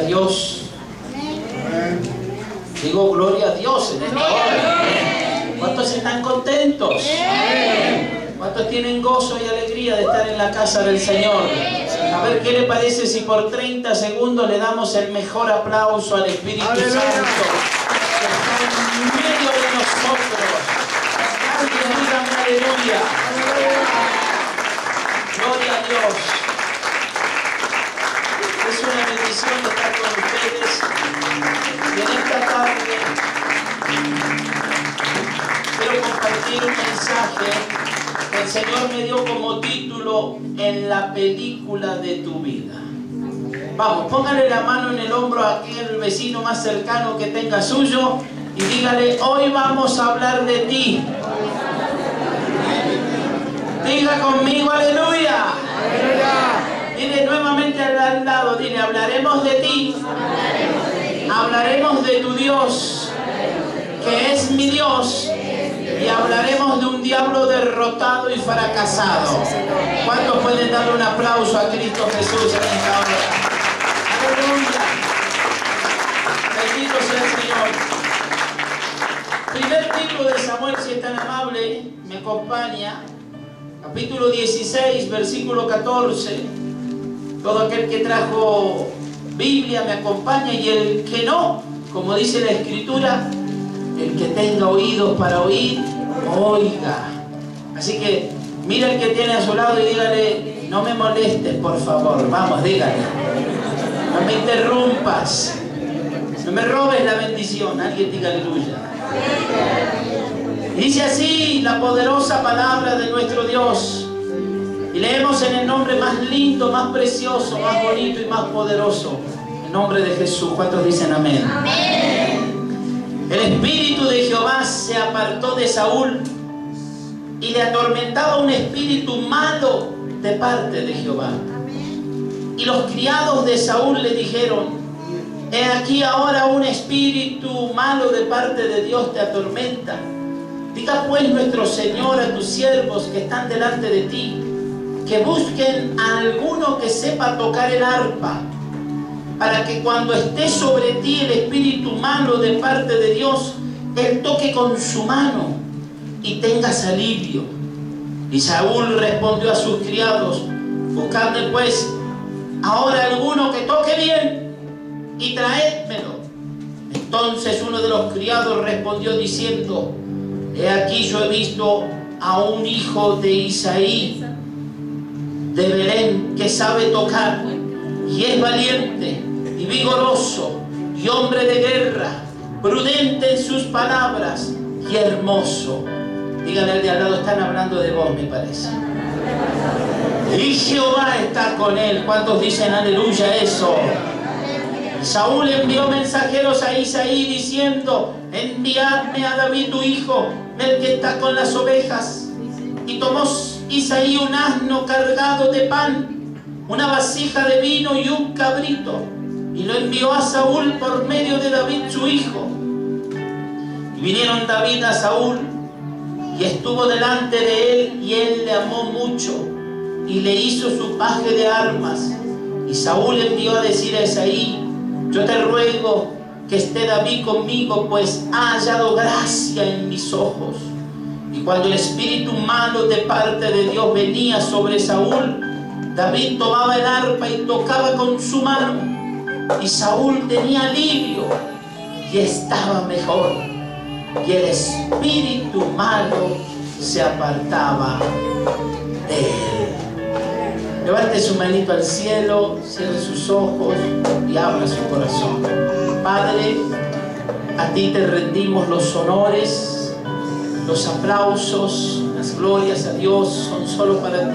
Dios. Digo gloria a Dios en esta hora. ¿Cuántos están contentos? ¿Cuántos tienen gozo y alegría de estar en la casa del Señor? A ver, ¿qué le parece si por 30 segundos le damos el mejor aplauso al Espíritu Santo que está en medio de nosotros? Alguien dígame aleluya. Gloria a Dios. Es una bendición estar con ustedes. Y en esta tarde quiero compartir un mensaje que el Señor me dio como título: en la película de tu vida. Vamos, póngale la mano en el hombro a aquel vecino más cercano que tenga suyo y dígale: hoy vamos a hablar de ti. Diga conmigo aleluya. Dile nuevamente al lado, dile: hablaremos de ti. Hablaremos de tu Dios, que es mi Dios. Y hablaremos de un diablo derrotado y fracasado. ¿Cuántos pueden darle un aplauso a Cristo Jesús en esta hora? ¡Aleluya! Bendito sea el Señor. Primer libro de Samuel, si es tan amable, me acompaña. Capítulo 16, versículo 14. Todo aquel que trajo Biblia me acompaña, y el que no, como dice la Escritura, el que tenga oídos para oír, oiga. Así que mira el que tiene a su lado y dígale: no me molestes, por favor. Vamos, dígale: no me interrumpas, no me robes la bendición. Alguien diga aleluya. Y dice así la poderosa palabra de nuestro Dios, y leemos en el nombre más lindo, más precioso, más bonito y más poderoso, el nombre de Jesús. ¿Cuántos dicen amén? Amén. El espíritu de Jehová se apartó de Saúl, y le atormentaba un espíritu malo de parte de Jehová. Y los criados de Saúl le dijeron: he aquí ahora un espíritu malo de parte de Dios te atormenta. Diga pues nuestro Señor a tus siervos que están delante de ti, que busquen a alguno que sepa tocar el arpa, para que cuando esté sobre ti el espíritu malo de parte de Dios, él toque con su mano y tengas alivio. Y Saúl respondió a sus criados: buscadme pues ahora alguno que toque bien y traédmelo. Entonces uno de los criados respondió diciendo: he aquí yo he visto a un hijo de Isaí de Belén que sabe tocar, y es valiente y vigoroso y hombre de guerra, prudente en sus palabras y hermoso. Díganle al de al lado: están hablando de vos, me parece. Y Jehová está con él. ¿Cuántos dicen aleluya eso? Saúl envió mensajeros a Isaí diciendo: enviadme a David tu hijo, el que está con las ovejas. Y tomó Isaí un asno cargado de pan, una vasija de vino y un cabrito, y lo envió a Saúl por medio de David su hijo. Y vinieron David a Saúl, y estuvo delante de él, y él le amó mucho, y le hizo su paje de armas. Y Saúl envió a decir a Isaí: yo te ruego que esté David conmigo, pues ha hallado gracia en mis ojos. Y cuando el espíritu malo de parte de Dios venía sobre Saúl, David tomaba el arpa y tocaba con su mano, y Saúl tenía alivio y estaba mejor, y el espíritu malo se apartaba de él. Levante su manito al cielo, cierre sus ojos y abra su corazón. Padre, a ti te rendimos los honores, los aplausos, las glorias a Dios son solo para ti.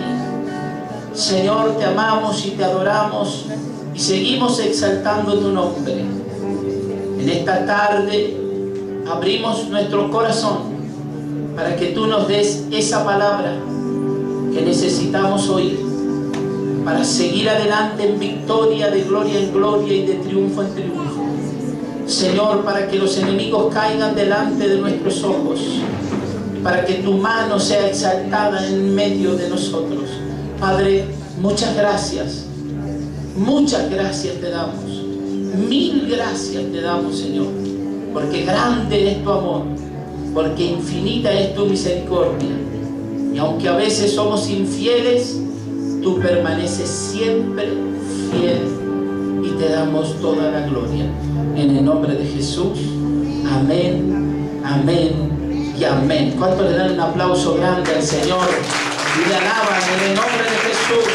Señor, te amamos y te adoramos y seguimos exaltando tu nombre. En esta tarde abrimos nuestro corazón para que tú nos des esa palabra que necesitamos oír para seguir adelante en victoria, de gloria en gloria y de triunfo en triunfo. Señor, para que los enemigos caigan delante de nuestros ojos, para que tu mano sea exaltada en medio de nosotros. Padre, muchas gracias te damos. Mil gracias te damos, Señor, porque grande es tu amor, porque infinita es tu misericordia. Y aunque a veces somos infieles, tú permaneces siempre fiel y te damos toda la gloria. En el nombre de Jesús, amén, amén y amén. ¿Cuántos le dan un aplauso grande al Señor y le alaban en el nombre de Jesús?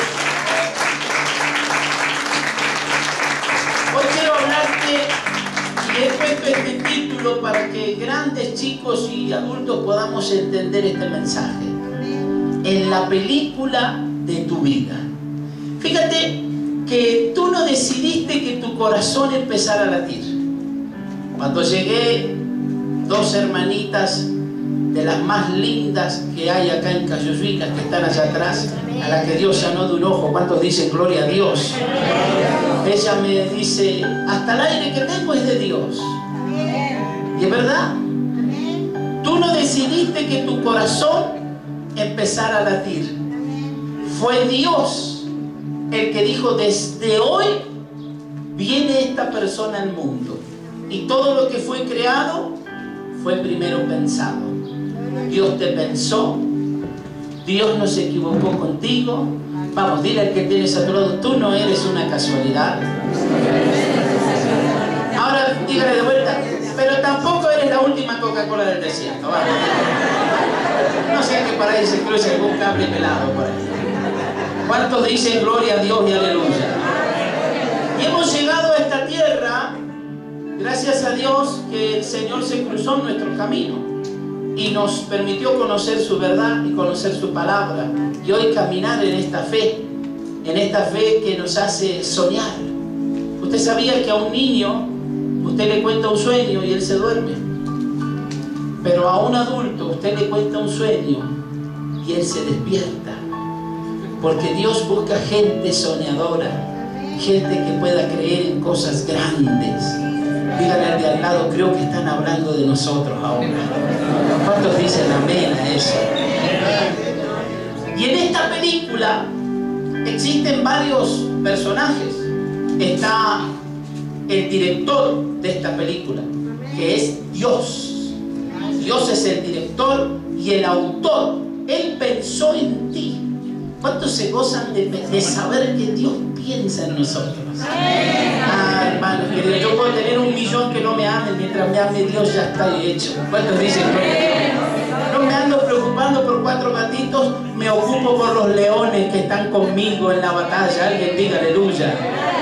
Hoy quiero hablarte y he puesto este título para que grandes chicos y adultos podamos entender este mensaje. En la película de tu vida. Fíjate que tú no decidiste que tu corazón empezara a latir. Cuando llegué, dos hermanitas de las más lindas que hay acá en Cayuyica, que están allá atrás, a la que Dios sanó de un ojo. ¿Cuántos dicen gloria a Dios? Ella me dice, hasta el aire que tengo es de Dios. Y es verdad. Tú no decidiste que tu corazón empezara a latir. Fue Dios el que dijo, desde hoy viene esta persona al mundo. Y todo lo que fue creado fue primero pensado. Dios te pensó. Dios no se equivocó contigo. Vamos, dile al que tienes a tu lado, tú no eres una casualidad. Ahora dígale de vuelta, pero tampoco eres la última Coca-Cola del desierto. Vamos. No sé que para ahí se cruce algún cable pelado por ahí. ¿Cuántos dicen gloria a Dios y aleluya? Y hemos llegado a esta tierra, gracias a Dios que el Señor se cruzó en nuestro camino y nos permitió conocer su verdad y conocer su palabra. Y hoy caminar en esta fe que nos hace soñar. Usted sabía que a un niño usted le cuenta un sueño y él se duerme. Pero a un adulto usted le cuenta un sueño y él se despierta. Porque Dios busca gente soñadora, gente que pueda creer en cosas grandes. Díganle al de al lado, creo que están hablando de nosotros ahora. ¿Cuántos dicen amén a eso? Y en esta película existen varios personajes. Está el director de esta película, que es Dios. Dios es el director y el autor. Él pensó en ti. ¿Cuántos se gozan de saber que Dios piensa en nosotros? Ah, hermano, yo puedo tener 1 millón que no me amen, mientras me ame Dios ya está hecho. ¿Cuántos dicen gloria a Dios? No me ando preocupando por 4 gatitos, me ocupo por los leones que están conmigo en la batalla. Alguien diga aleluya.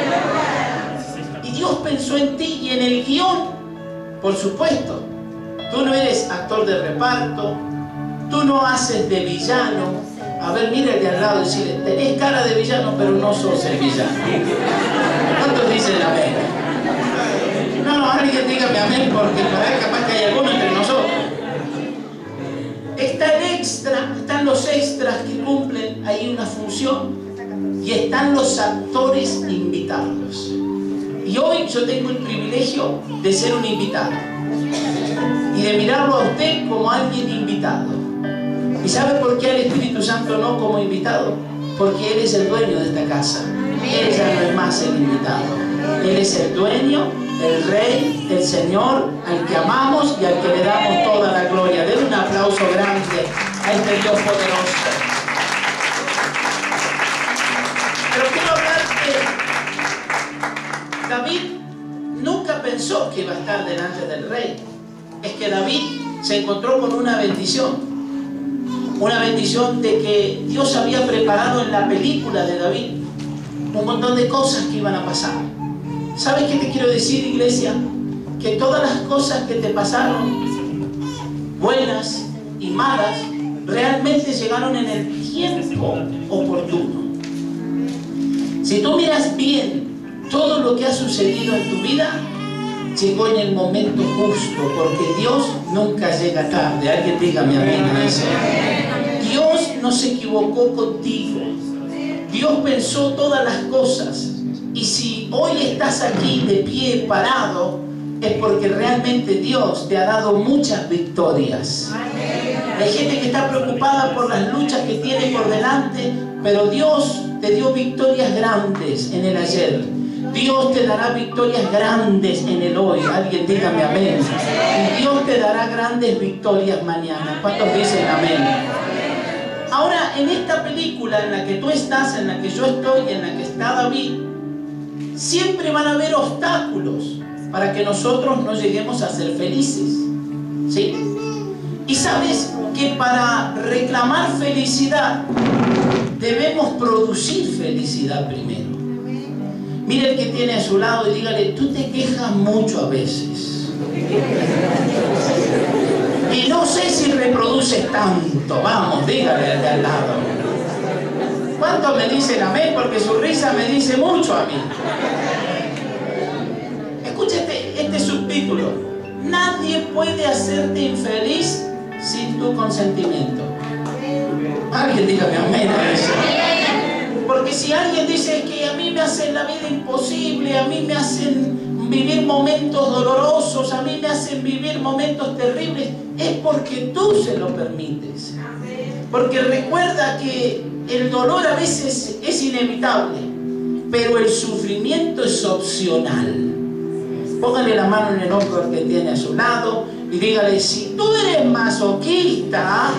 Y Dios pensó en ti y en el guión, por supuesto. Tú no eres actor de reparto, tú no haces de villano. A ver, mire de al lado y decirle, tenés cara de villano, pero no sos el villano. ¿Cuántos dicen amén? No, alguien dígame amén, porque para ver capaz que hay alguno entre nosotros. Está el extra, están los extras que cumplen ahí una función, y están los actores invitados. Y hoy yo tengo el privilegio de ser un invitado y de mirarlo a usted como alguien invitado. ¿Y sabe por qué al Espíritu Santo no como invitado? Porque Él es el dueño de esta casa. Él ya no es más el invitado. Él es el dueño, el Rey, el Señor, al que amamos y al que le damos toda la gloria. Den un aplauso grande a este Dios poderoso. Pero quiero hablar que David nunca pensó que iba a estar delante del Rey. Es que David se encontró con una bendición. Una bendición de que Dios había preparado en la película de David un montón de cosas que iban a pasar. ¿Sabes qué te quiero decir, iglesia? Que todas las cosas que te pasaron, buenas y malas, realmente llegaron en el tiempo oportuno. Si tú miras bien todo lo que ha sucedido en tu vida, llegó en el momento justo, porque Dios nunca llega tarde. Alguien dígame amén a eso. Dios no se equivocó contigo. Dios pensó todas las cosas. Y si hoy estás aquí de pie, parado, es porque realmente Dios te ha dado muchas victorias. Hay gente que está preocupada por las luchas que tiene por delante, pero Dios te dio victorias grandes en el ayer. Dios te dará victorias grandes en el hoy. Alguien dígame amén. Y Dios te dará grandes victorias mañana. ¿Cuántos dicen amén? Ahora, en esta película en la que tú estás, en la que yo estoy, en la que está David, siempre van a haber obstáculos para que nosotros no lleguemos a ser felices. ¿Sí? Y sabes que para reclamar felicidad debemos producir felicidad primero. Mire el que tiene a su lado y dígale, tú te quejas mucho a veces. Y no sé si reproduces tanto. Vamos, dígale al de al lado. ¿Cuántos me dicen amén? Porque su risa me dice mucho a mí. Escúchate este subtítulo. Nadie puede hacerte infeliz sin tu consentimiento. Alguien dígame amén a eso. Porque si alguien dice que a mí me hacen la vida imposible, a mí me hacen vivir momentos dolorosos, a mí me hacen vivir momentos terribles, es porque tú se lo permites. Porque recuerda que el dolor a veces es inevitable, pero el sufrimiento es opcional. Póngale la mano en el hombro al que tiene a su lado y dígale, si tú eres masoquista,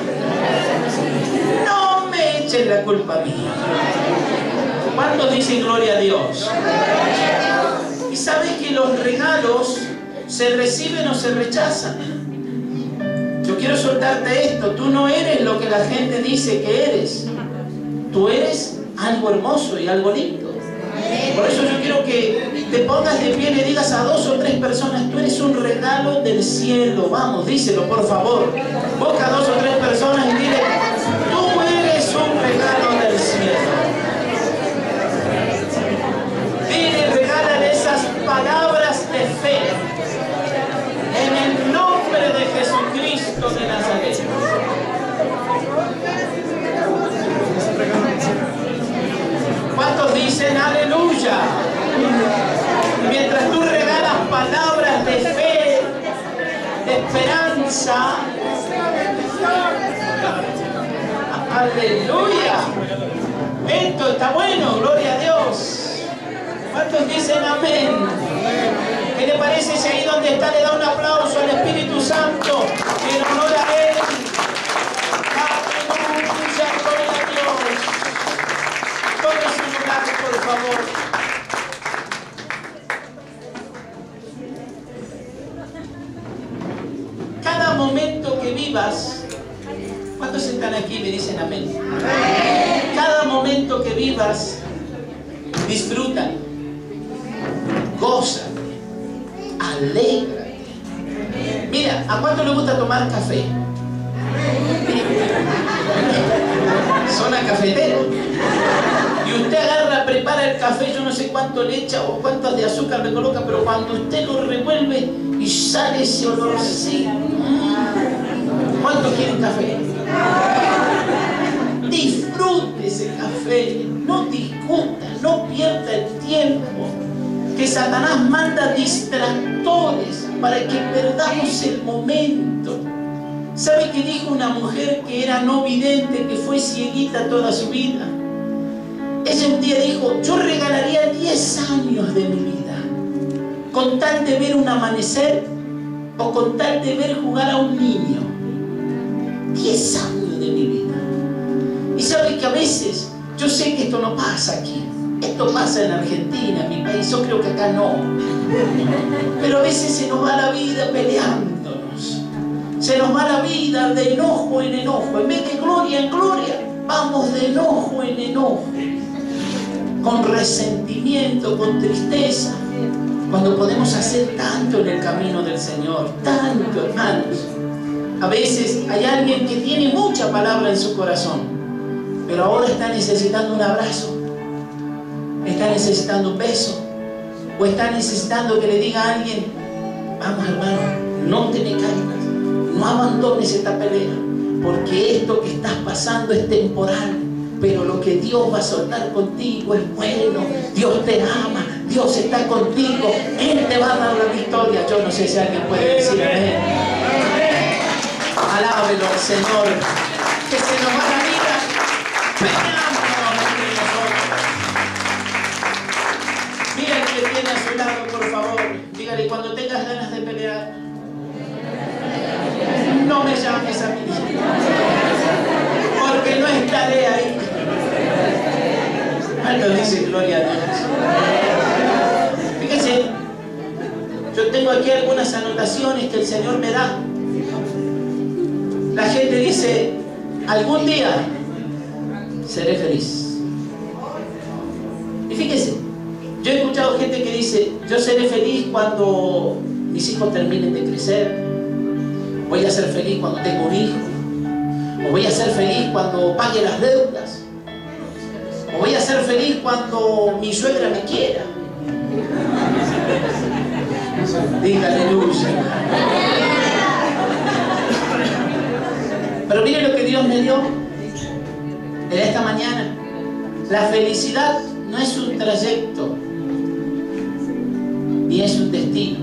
no me eches la culpa a mí. ¿Cuántos dicen gloria a Dios? Y sabes que los regalos se reciben o se rechazan. Yo quiero soltarte esto. Tú no eres lo que la gente dice que eres. Tú eres algo hermoso y algo lindo. Por eso yo quiero que te pongas de pie y le digas a 2 o 3 personas, tú eres un regalo del cielo. Vamos, díselo por favor. Busca a 2 o 3 personas y dile, tú eres un regalo del cielo. Dile, regálale esas palabras de fe en el nombre de Jesucristo de Nazaret. ¿Cuántos dicen aleluya? Mientras tú regalas palabras de fe, de esperanza, aleluya. Esto está bueno, gloria a Dios. ¿Cuántos dicen amén? ¿Qué le parece si ahí donde está le da un aplauso al Espíritu Santo en honor a Él? Aleluya, gloria a Dios. Tome su lugar, por favor. Cada momento que vivas, ¿cuántos están aquí y me dicen amén? Cada momento que vivas, disfruta, gózate, alégrate. Mira, ¿a cuánto le gusta tomar café? Zona cafetera. Y usted agarra, prepara el café, yo no sé cuánto le echa o cuántas de azúcar le coloca, pero cuando usted lo revuelve y sale ese olorcito. ¿Cuántos quieren café? Disfrute ese café, no discuta, no pierda el tiempo. Que Satanás manda distractores para que perdamos el momento. ¿Sabe qué dijo una mujer que era no vidente, que fue cieguita toda su vida? Ella un día dijo, yo regalaría 10 años de mi vida con tal de ver un amanecer o con tal de ver jugar a un niño. 10 años de mi vida. Y sabe que a veces, yo sé que esto no pasa aquí, esto pasa en Argentina, en mi país, yo creo que acá no, pero a veces se nos va la vida peleándonos, se nos va la vida de enojo en enojo, en vez de gloria en gloria, vamos de enojo en enojo, con resentimiento, con tristeza, cuando podemos hacer tanto en el camino del Señor, tanto, hermanos. A veces hay alguien que tiene mucha palabra en su corazón, pero ahora está necesitando un abrazo, está necesitando un beso, o está necesitando que le diga a alguien, vamos hermano, no te me caigas, no abandones esta pelea, porque esto que estás pasando es temporal, pero lo que Dios va a soltar contigo es bueno. Dios te ama, Dios está contigo, Él te va a dar la victoria. Yo no sé si alguien puede decir amén. Alábelo al Señor, que se nos va la vida peleándonos entre nosotros. Mira el que por favor. Dígale, cuando tengas ganas de pelear, no me llames a mí, porque no estaré ahí. Alto dice, gloria a Dios. Fíjense, yo tengo aquí algunas anotaciones que el Señor me da. La gente dice, algún día seré feliz. Y fíjense, yo he escuchado gente que dice, yo seré feliz cuando mis hijos terminen de crecer, voy a ser feliz cuando tenga un hijo, o voy a ser feliz cuando pague las deudas, o voy a ser feliz cuando mi suegra me quiera. Diga aleluya. Pero mire lo que Dios me dio en esta mañana. La felicidad no es un trayecto, ni es un destino,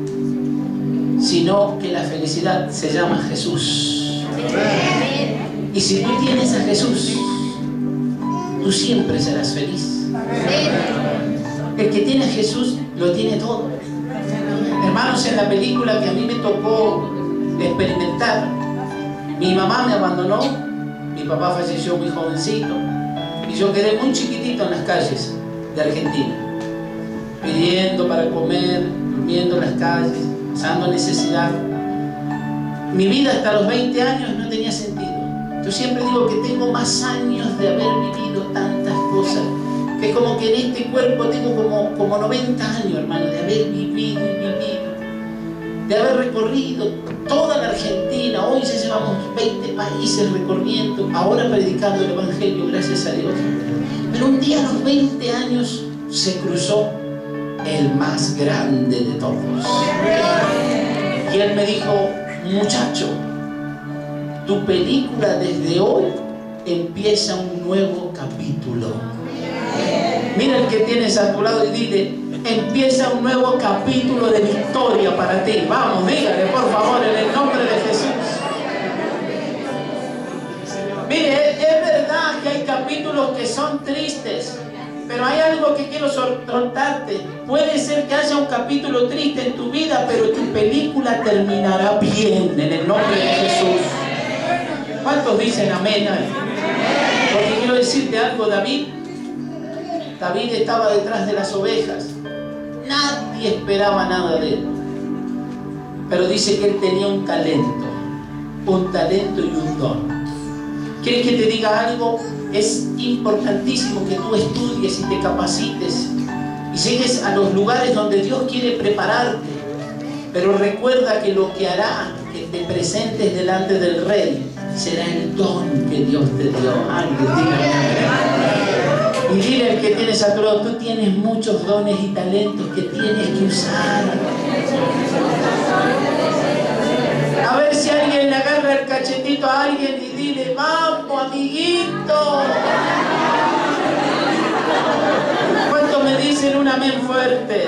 sino que la felicidad se llama Jesús. Y si tú tienes a Jesús, tú siempre serás feliz. El que tiene a Jesús lo tiene todo. Hermanos, en la película que a mí me tocó experimentar, mi mamá me abandonó, mi papá falleció muy jovencito y yo quedé muy chiquitito en las calles de Argentina, pidiendo para comer, durmiendo en las calles, pasando necesidad. Mi vida hasta los 20 años no tenía sentido. Yo siempre digo que tengo más años de haber vivido tantas cosas, que como que en este cuerpo tengo como 90 años, hermano, de haber vivido y vivido, de haber recorrido toda la Argentina. Hoy ya llevamos 20 países recorriendo, ahora predicando el Evangelio, gracias a Dios. Pero un día a los 20 años se cruzó el más grande de todos. Y él me dijo, muchacho, tu película desde hoy empieza un nuevo capítulo. Mira el que tienes a tu lado y dile, empieza un nuevo capítulo de victoria para ti. Vamos, dígale por favor en el nombre de Jesús. Mire, es verdad que hay capítulos que son tristes, pero hay algo que quiero soltarte. Puede ser que haya un capítulo triste en tu vida, pero tu película terminará bien en el nombre de Jesús. ¿Cuántos dicen amén? Porque quiero decirte algo, David estaba detrás de las ovejas. Nadie esperaba nada de él. Pero dice que él tenía un talento y un don. ¿Quieres que te diga algo? Es importantísimo que tú estudies y te capacites y llegues a los lugares donde Dios quiere prepararte. Pero recuerda que lo que hará que te presentes delante del Rey será el don que Dios te dio. Alguien diga. Y dile al que tienes a tu lado, tú tienes muchos dones y talentos que tienes que usar. A ver si alguien le agarra el cachetito a alguien y dile, vamos, amiguito. ¿Cuántos me dicen un amén fuerte?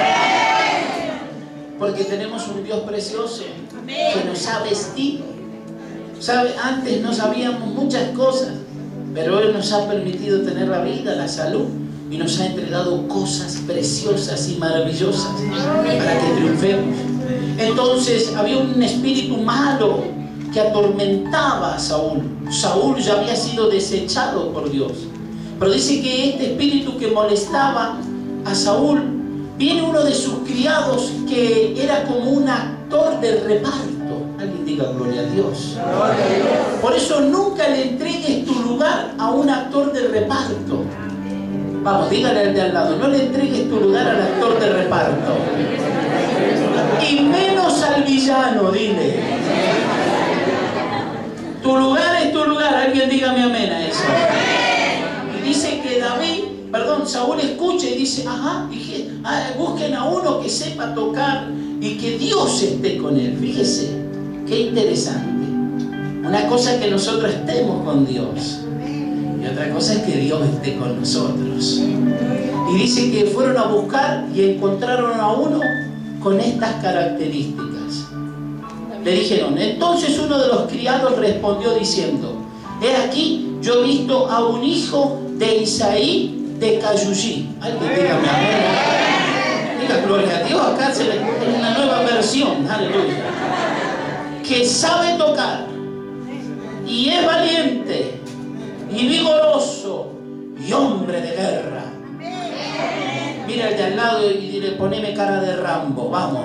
Porque tenemos un Dios precioso que nos ha vestido. ¿Sabe? Antes no sabíamos muchas cosas, pero Él nos ha permitido tener la vida, la salud, y nos ha entregado cosas preciosas y maravillosas para que triunfemos. Entonces había un espíritu malo que atormentaba a Saúl. Saúl ya había sido desechado por Dios. Pero dice que este espíritu que molestaba a Saúl, viene uno de sus criados que era como un actor de reparto. Alguien diga gloria a Dios. Por eso nunca le entregues tu lugar a un actor de reparto. Vamos, dígale al de al lado, no le entregues tu lugar al actor de reparto. Y menos al villano, dile. Tu lugar es tu lugar. Alguien dígame amén a eso. Y dice que Saúl escucha y dice, busquen a uno que sepa tocar y que Dios esté con él. Fíjese, qué interesante. Una cosa es que nosotros estemos con Dios y otra cosa es que Dios esté con nosotros. Y dice que fueron a buscar y encontraron a uno con estas características. Le dijeron, entonces uno de los criados respondió diciendo, he aquí, yo he visto a un hijo de Isaí de Cayullí. Alguien dígame amén. Diga gloria a Dios, acá es una nueva versión, aleluya. Que sabe tocar y es valiente y vigoroso y hombre de guerra. Mira el de al lado y dile, poneme cara de Rambo, vamos.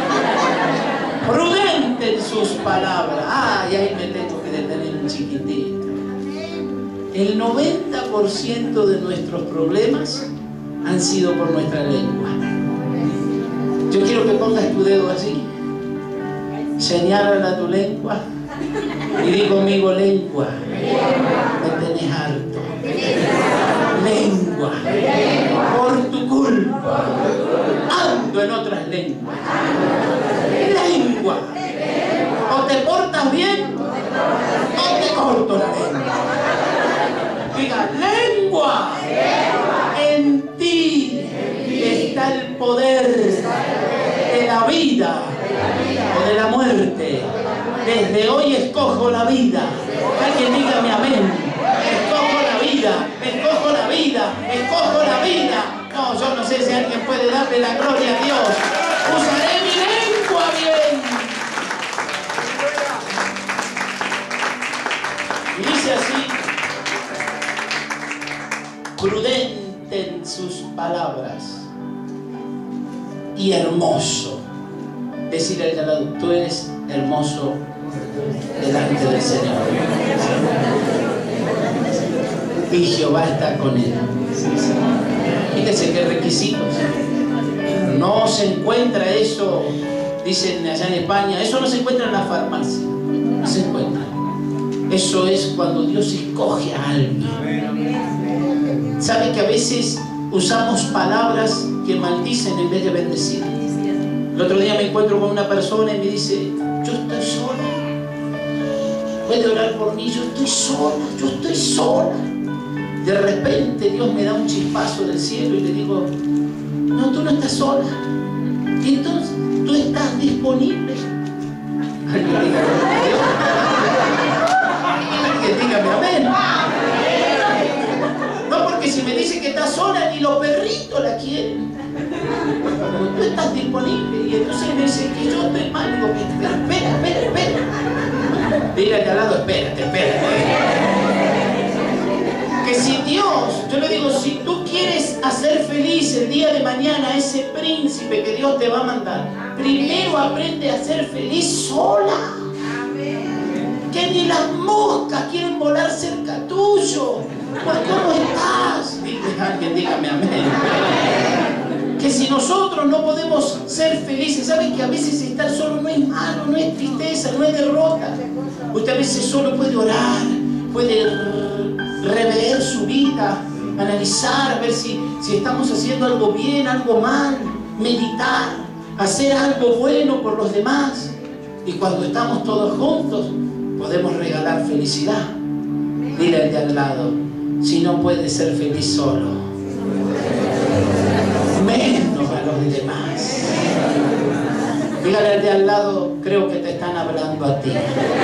Prudente en sus palabras. Y ahí me tengo que detener un chiquitito. El 90% de nuestros problemas han sido por nuestra lengua. Yo quiero que pongas tu dedo así, señálala tu lengua y di conmigo: lengua, me tenés harto. Lengua, por tu culpa ando en otras lenguas. Lengua, o te portas bien o te corto la lengua. Diga: lengua, en ti está el poder de la vida o de la muerte. Desde hoy escojo la vida. Alguien dígame amén. Escojo la vida, escojo la vida, escojo la vida. No, yo no sé si alguien puede darle la gloria a Dios. Usaré mi lengua bien. Y dice así: prudente en sus palabras y hermoso. Decirle al de al lado: tú eres hermoso delante del Señor. Y Jehová está con él. Fíjense qué requisitos. No se encuentra eso, dicen allá en España, eso no se encuentra en la farmacia. No se encuentra. Eso es cuando Dios escoge a alguien. ¿Sabe que a veces usamos palabras que maldicen en vez de bendecir? El otro día me encuentro con una persona y me dice: yo estoy sola. Puede orar por mí, yo estoy sola, yo estoy sola. De repente Dios me da un chispazo del cielo y le digo: no, tú no estás sola. Y entonces tú estás disponible. Alguien dígame amén. No, porque si me dice que estás sola, ni los perritos la quieren. Tú estás disponible. Y entonces me dice que yo estoy mal. Digo: espera. Dile al lado: espérate. Que si Dios, yo le digo, si tú quieres hacer feliz el día de mañana a ese príncipe que Dios te va a mandar, primero aprende a ser feliz sola. Que ni las moscas quieren volar cerca tuyo. Pues ¿cómo estás? Alguien dígame amén. Que si nosotros no podemos ser felices, ¿saben que a veces estar solo no es malo, no es tristeza, no es derrota? Usted a veces solo puede orar, puede rever su vida, analizar, a ver si estamos haciendo algo bien, algo mal, meditar, hacer algo bueno por los demás. Y cuando estamos todos juntos, podemos regalar felicidad. Dile al de al lado: si no puedes ser feliz solo, menos a los demás. Dígale al de al lado: creo que te están hablando a ti.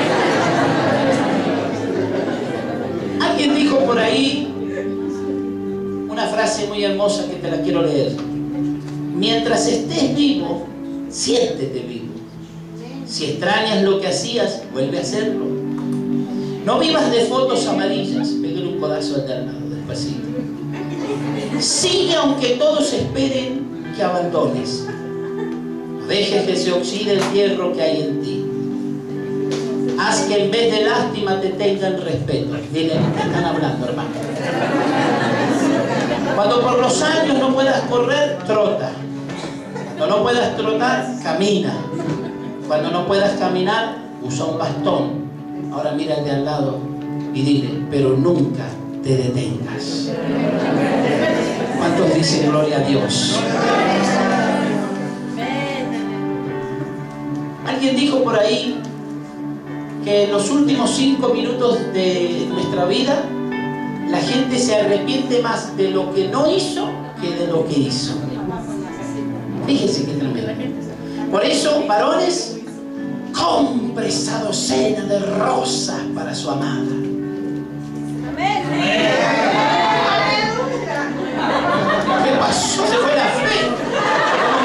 Alguien dijo por ahí una frase muy hermosa que te la quiero leer: mientras estés vivo, siéntete vivo. Si extrañas lo que hacías, vuelve a hacerlo. No vivas de fotos amarillas. Pégale un codazo al de al lado, despacito. Sigue aunque todos esperen que abandones. No dejes que se oxide el hierro que hay en ti. Haz que en vez de lástima te tengan respeto. Dile: te están hablando, hermano. Cuando por los años no puedas correr, trota. Cuando no puedas trotar, camina. Cuando no puedas caminar, usa un bastón. Ahora mira al de al lado y dile: pero nunca te detengas. ¿Cuántos dicen gloria a Dios? Alguien dijo por ahí que en los últimos 5 minutos de nuestra vida la gente se arrepiente más de lo que no hizo que de lo que hizo. Fíjense qué tremendo. Por eso, varones, compre esa docena de rosas para su amada. Amén. ¿Qué pasó? Se fue la fe.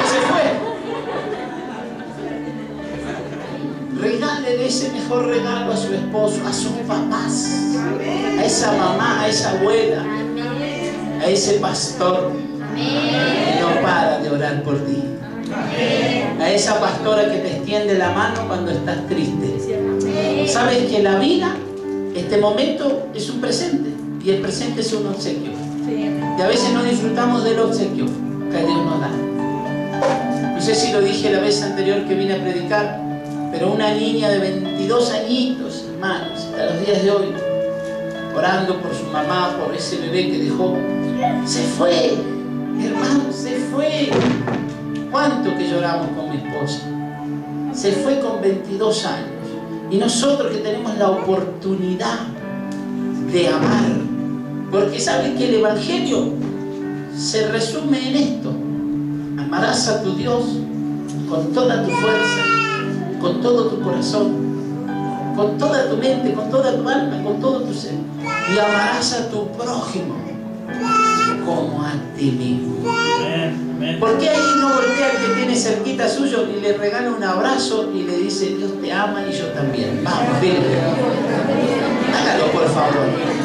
ese mejor regalo a su esposo, a sus papás, a esa mamá, a esa abuela, a ese pastor que no para de orar por ti, a esa pastora que te extiende la mano cuando estás triste. Sabes que la vida, este momento, es un presente, y el presente es un obsequio, y a veces no disfrutamos del obsequio que Dios nos da. No sé si lo dije la vez anterior que vine a predicar, pero una niña de 22 añitos, hermanos, hasta los días de hoy, orando por su mamá, por ese bebé que dejó, se fue, hermanos, se fue. ¿Cuánto que lloramos con mi esposa? Se fue con 22 años. Y nosotros que tenemos la oportunidad de amar, porque saben que el Evangelio se resume en esto: amarás a tu Dios con toda tu fuerza, con todo tu corazón, con toda tu mente, con toda tu alma, con todo tu ser, y amarás a tu prójimo como a ti mismo. ¿Por qué ahí no voltea al que tiene cerquita suyo y le regala un abrazo y le dice: Dios te ama y yo también? Vamos, dile. Hágalo, por favor.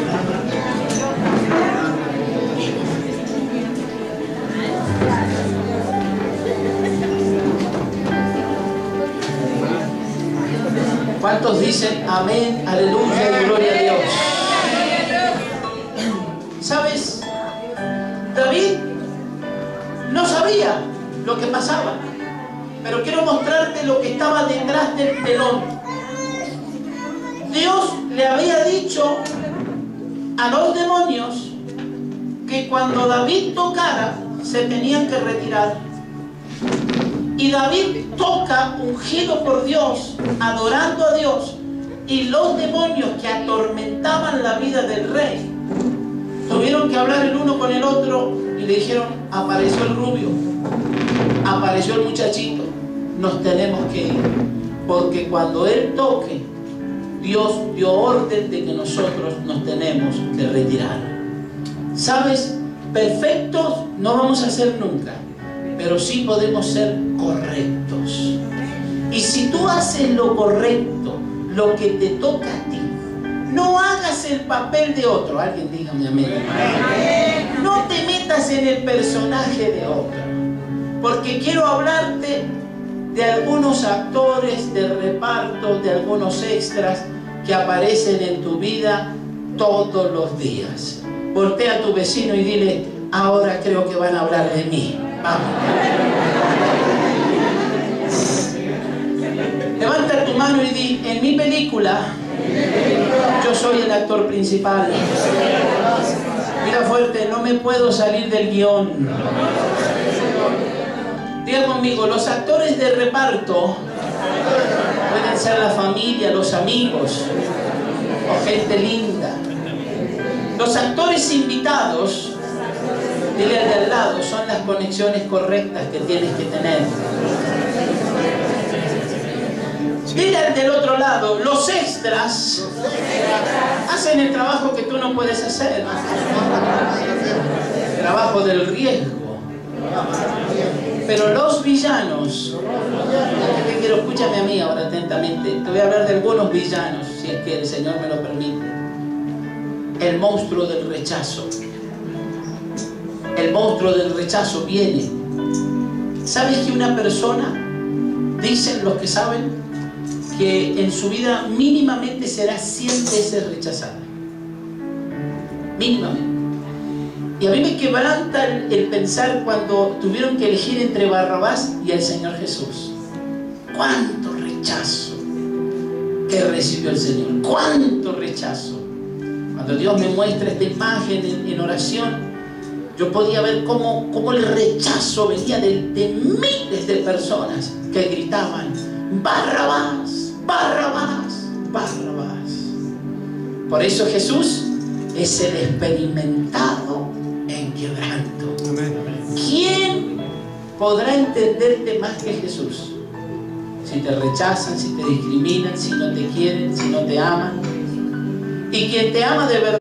¿Cuántos dicen amén, aleluya y gloria a Dios? ¿Sabes? David no sabía lo que pasaba, pero quiero mostrarte lo que estaba detrás del telón. Dios le había dicho a los demonios que cuando David tocara se tenían que retirar. Y David toca, ungido por Dios, adorando a Dios, y los demonios que atormentaban la vida del rey tuvieron que hablar el uno con el otro y le dijeron: apareció el rubio, apareció el muchachito, nos tenemos que ir, porque cuando él toque, Dios dio orden de que nosotros nos tenemos que retirar. ¿Sabes? Perfectos no vamos a ser nunca, pero sí podemos ser correctos. Y si tú haces lo correcto, lo que te toca a ti, no hagas el papel de otro. Alguien dígame amén. No te metas en el personaje de otro, porque quiero hablarte de algunos actores de reparto, de algunos extras que aparecen en tu vida todos los días. Voltea a tu vecino y dile: ahora creo que van a hablar de mí. Vamos. Levanta tu mano y di: en mi película yo soy el actor principal. Mira fuerte: no me puedo salir del guión. Diga conmigo: los actores de reparto pueden ser la familia, los amigos o gente linda. Los actores invitados, dile al de al lado, son las conexiones correctas que tienes que tener. Dile al del otro lado: los extras hacen el trabajo que tú no puedes hacer. El trabajo del riesgo. Pero los villanos, te quiero, escúchame a mí ahora atentamente. Te voy a hablar de algunos villanos, si es que el Señor me lo permite. El monstruo del rechazo. El monstruo del rechazo viene. ¿Sabes que una persona, dicen los que saben, que en su vida mínimamente será 100 veces rechazada? Mínimamente. Y a mí me quebranta el pensar cuando tuvieron que elegir entre Barrabás y el Señor Jesús. ¡Cuánto rechazo que recibió el Señor! ¡Cuánto rechazo! Cuando Dios me muestra esta imagen en oración, yo podía ver cómo el rechazo venía de miles de personas que gritaban: ¡Barrabás! ¡Barrabás! ¡Barrabás! Por eso Jesús es el experimentado en quebranto. ¿Quién podrá entenderte más que Jesús? Si te rechazan, si te discriminan, si no te quieren, si no te aman. Y quien te ama de verdad